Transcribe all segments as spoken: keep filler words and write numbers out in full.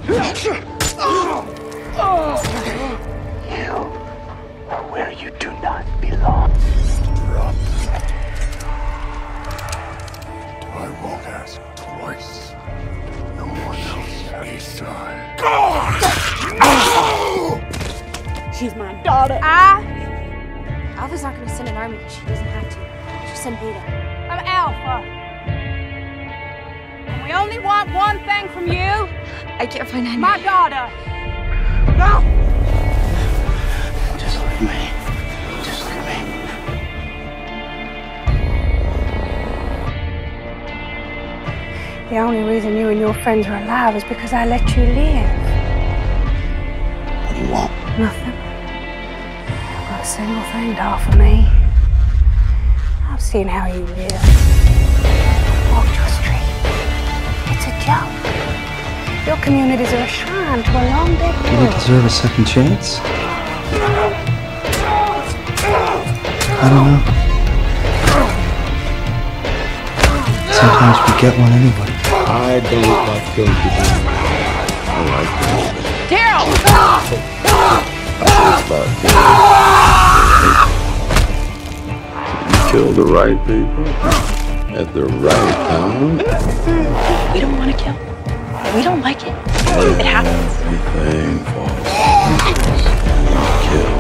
are where you do not belong. Drop. I won't ask twice. No one else has time. She's my daughter. I... Alpha's not gonna send an army because she doesn't have to. She'll send Beta. I'm Alpha. And we only want one thing from you. I can't find Henry. My daughter. No! Just look at me. Just look at me. The only reason you and your friends are alive is because I let you live. What do you want? Nothing. Not a single thing to offer me. I've seen how you live. Walk your street. It's a joke. Your communities are a shrine to a long dead world. You don't deserve a second chance? I don't know. Sometimes we get one anyway. I don't like killing people. I like them. Daryl! It's about killing. You kill the right people at the right time. We don't want to kill. We don't like it. It happens. Everything falls. You kill.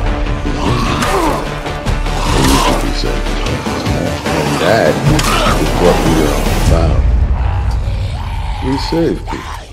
You should be saved. And that is what we are about. We save people.